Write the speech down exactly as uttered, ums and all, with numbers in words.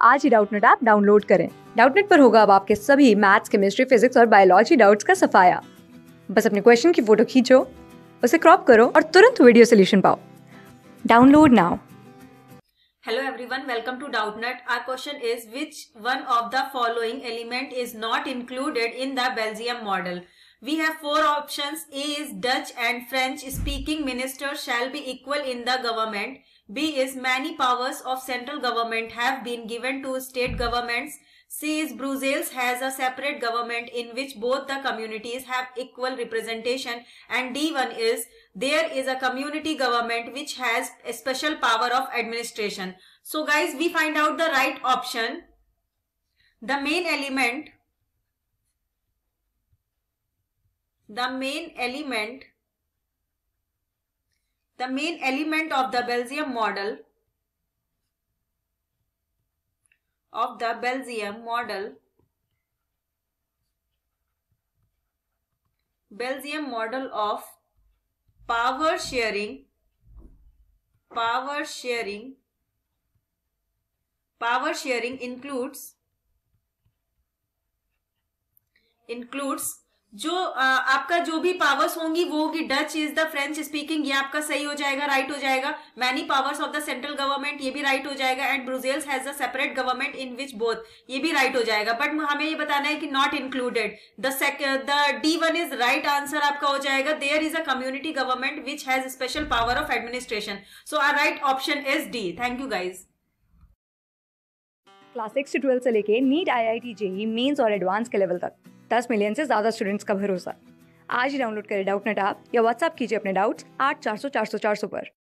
आज ही Doubtnut app download करें। डाउटनेट पर होगा अब आपके सभी मैथ्स, केमिस्ट्री, फिजिक्स और बायोलॉजी डाउट्स का सफाया। बस अपने क्वेश्चन की फोटो खींचो, उसे क्रॉप करो और तुरंत वीडियो सोल्यूशन पाओ। Download now. Hello everyone, welcome to Doubtnut. Our question is, which one of the following element is not included in the Belgium model? We have four options. A is Dutch and French speaking ministers shall be equal in the government. B is many powers of central government have been given to state governments. C is Brussels has a separate government in which both the communities have equal representation. And D one is there is a community government which has a special power of administration. So guys, we find out the right option. The main element, the main element, the main element of the Belgium model, of the Belgium model, Belgium model of power sharing, power sharing, power sharing includes, includes जो आ, आपका जो भी powers होंगी वो होगी Dutch is the French speaking, ये आपका सही हो जाएगा, राइट हो जाएगा। Many powers of the central government, ये भी राइट हो जाएगा। And Brussels has a separate government in which both, ये भी राइट हो जाएगा। बट हमें ये बताना है कि not included. The the D one is right answer आपका हो जाएगा। There is a community government which has special power of administration. So our right option is D. Thank you guys. Class six से twelfth से लेके NEET, I I T, JEE Mains और advance के level तक दस million से ज्यादा students का भरोसा। आज ही डाउनलोड करें डाउटनेट ऐप या व्हाट्सएप कीजिए अपने डाउट्स आठ चार सौ चार सौ चार सौ पर।